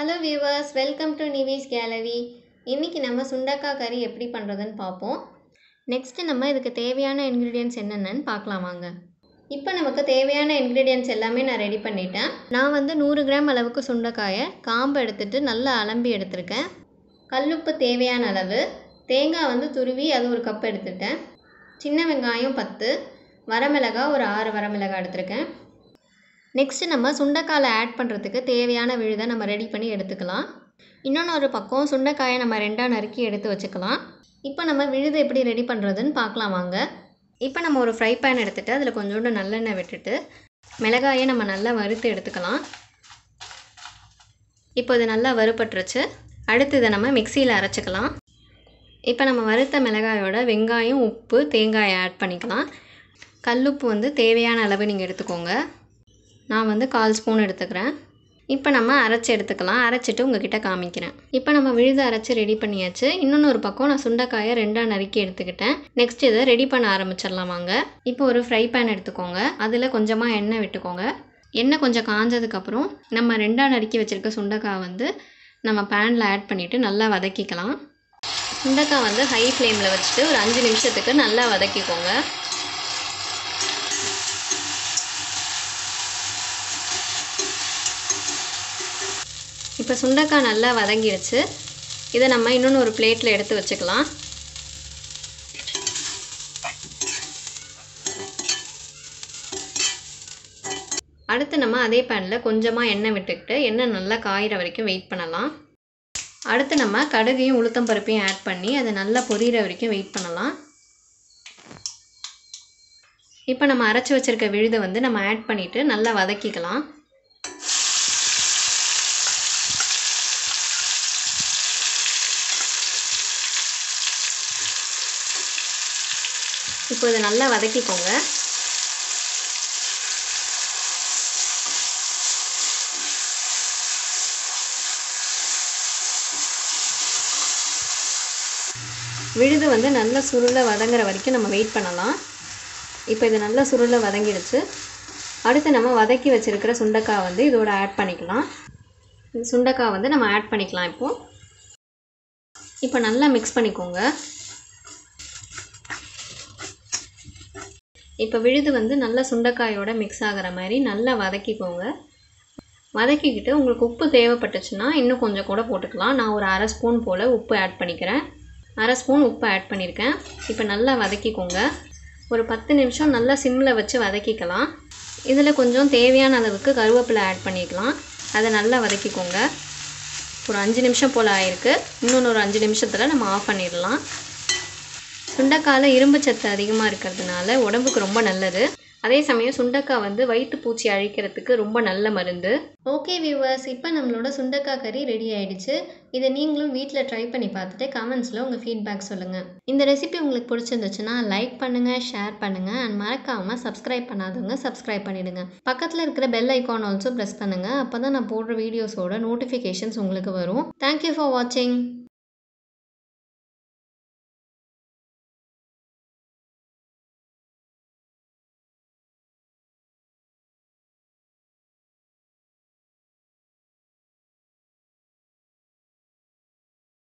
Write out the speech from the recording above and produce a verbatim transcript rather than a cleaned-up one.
Hello viewers, welcome to Nivi's Gallery. இன்னைக்கு நம்ம சுண்டக்காய் கறி எப்படி பண்றதுன்னு பாப்போம். நெக்ஸ்ட் நம்ம இதுக்கு தேவையான ingredients என்னென்னன்னு பார்க்கலாம் வாங்க. இப்போ நமக்கு தேவையான ingredients எல்லாமே நான் ரெடி பண்ணிட்டேன். நான் வந்து நூறு கிராம் அளவுக்கு சுண்டக்காயை காம்பு எடுத்துட்டு நல்லா அலம்பி எடுத்துர்க்கேன். கல்லுப்பு தேவையான அளவு, தேங்காய் வந்து துருவி அது ஒரு கப் எடுத்துட்டேன். சின்ன வெங்காயம் பத்து, வரமிளகாய் ஒரு ஆறு வரமிளகாய் எடுத்துர்க்கேன். நெக்ஸ்ட் நம்ம சுண்டக்காயில் ஆட் பண்ணுறதுக்கு தேவையான விழுதை நம்ம ரெடி பண்ணி எடுத்துக்கலாம். இன்னொன்று ஒரு பக்கம் சுண்டக்காயை நம்ம ரெண்டாக நறுக்கி எடுத்து வச்சுக்கலாம். இப்போ நம்ம விழுதை எப்படி ரெடி பண்ணுறதுன்னு பார்க்கலாம் வாங்க. இப்போ நம்ம ஒரு ஃப்ரை பேன் எடுத்துகிட்டு அதில் கொஞ்சோண்டு நல்லெண்ணெய் விட்டுட்டு மிளகாயை நம்ம நல்லா வறுத்து எடுத்துக்கலாம். இப்போ இது நல்லா வறுபட்டுருச்சு. அடுத்து இதை நம்ம மிக்சியில் அரைச்சிக்கலாம். இப்போ நம்ம வறுத்த மிளகாயோட வெங்காயம், உப்பு, தேங்காயை ஆட் பண்ணிக்கலாம். கல்லுப்பு வந்து தேவையான அளவு நீங்கள் எடுத்துக்கோங்க. நான் வந்து கால் ஸ்பூன் எடுத்துக்கிறேன். இப்போ நம்ம அரைச்சி எடுத்துக்கலாம். அரைச்சிட்டு உங்ககிட்ட காமிக்கிறேன். இப்போ நம்ம விழுதை அரைச்சி ரெடி பண்ணியாச்சு. இன்னொன்று ஒரு பக்கம் நான் சுண்டைக்காயை ரெண்டாக நறுக்கி எடுத்துக்கிட்டேன். நெக்ஸ்ட் இதை ரெடி பண்ண ஆரம்பிச்சிடலாம் வாங்க. இப்போ ஒரு ஃப்ரை பேன் எடுத்துக்கோங்க. அதில் கொஞ்சமாக எண்ணெய் விட்டுக்கோங்க. எண்ணெய் கொஞ்சம் காஞ்சதுக்கப்புறம் நம்ம ரெண்டாக நறுக்கி வச்சுருக்க சுண்டைக்காய் வந்து நம்ம பேனில் ஆட் பண்ணிவிட்டு நல்லா வதக்கிக்கலாம். சுண்டைக்காய் வந்து ஹை ஃப்ளேமில் வச்சுட்டு ஒரு அஞ்சு நிமிஷத்துக்கு நல்லா வதக்கிக்கோங்க. இப்போ சுண்டைக்காய் நல்லா வதங்கிடுச்சு. இதை நம்ம இன்னொன்று ஒரு பிளேட்டில் எடுத்து வச்சுக்கலாம். அடுத்து நம்ம அதே பேனில் கொஞ்சமாக எண்ணெய் விட்டுக்கிட்டு எண்ணெய் நல்லா காயிற வரைக்கும் வெயிட் பண்ணலாம். அடுத்து நம்ம கடுகையும் உளுத்தம் பருப்பையும் ஆட் பண்ணி அதை நல்லா பொரியிற வரைக்கும் வெயிட் பண்ணலாம். இப்போ நம்ம அரைச்சி வச்சுருக்க விழுதை வந்து நம்ம ஆட் பண்ணிவிட்டு நல்லா வதக்கிக்கலாம். இப்போ இதை நல்லா வதக்கிக்கோங்க. விழுது வந்து நல்லா சுருளை வதங்குற வரைக்கும் நம்ம வெயிட் பண்ணலாம். இப்போ இது நல்லா சுருளை வதங்கிடுச்சு. அடுத்து நம்ம வதக்கி வச்சுருக்கிற சுண்டைக்காய் வந்து இதோட ஆட் பண்ணிக்கலாம். சுண்டைக்காய் வந்து நம்ம ஆட் பண்ணிக்கலாம். இப்போது இப்போ நல்லா மிக்ஸ் பண்ணிக்கோங்க. இப்போ விழுது வந்து நல்லா சுண்டைக்காயோட மிக்ஸ் ஆகிற மாதிரி நல்லா வதக்கிக்கோங்க. வதக்கிக்கிட்டு உங்களுக்கு உப்பு தேவைப்பட்டுச்சுன்னா இன்னும் கொஞ்சம் கூட போட்டுக்கலாம். நான் ஒரு அரை ஸ்பூன் போல் உப்பு ஆட் பண்ணிக்கிறேன். அரை ஸ்பூன் உப்பு ஆட் பண்ணியிருக்கேன். இப்போ நல்லா வதக்கிக்கோங்க. ஒரு பத்து நிமிஷம் நல்லா சிம்மில் வச்சு வதக்கிக்கலாம். இதில் கொஞ்சம் தேவையான அளவுக்கு கருவேப்பிலை ஆட் பண்ணிக்கலாம். அதை நல்லா வதக்கிக்கோங்க. ஒரு அஞ்சு நிமிஷம் போல் ஆயிருக்கு. இன்னொன்று ஒரு அஞ்சு நிமிஷத்தில் நம்ம ஆஃப் பண்ணிடலாம். சுண்டைக்காயில் இரும்பு சத்து அதிகமாக இருக்கிறதுனால உடம்புக்கு ரொம்ப நல்லது. அதே சமயம் சுண்டைக்காய் வந்து வயிற்று பூச்சி அழிக்கிறதுக்கு ரொம்ப நல்ல மருந்து. ஓகே வியூவர்ஸ், இப்போ நம்மளோட சுண்டைக்காய் கறி ரெடி ஆகிடுச்சு. இதை நீங்களும் வீட்டில் ட்ரை பண்ணி பார்த்துட்டு கமெண்ட்ஸில் உங்கள் ஃபீட்பேக் சொல்லுங்கள். இந்த ரெசிபி உங்களுக்கு பிடிச்சிருந்துச்சுன்னா லைக் பண்ணுங்கள், ஷேர் பண்ணுங்கள் அண்ட் மறக்காமல் சப்ஸ்கிரைப் பண்ணாதவங்க சப்ஸ்கிரைப் பண்ணிவிடுங்க. பக்கத்தில் இருக்கிற பெல் ஐக்கான் ஆல்சோ ப்ரெஸ் பண்ணுங்கள். அப்போ தான் நான் போடுற வீடியோஸோட நோட்டிஃபிகேஷன்ஸ் உங்களுக்கு வரும். தேங்க்யூ ஃபார் வாட்சிங்.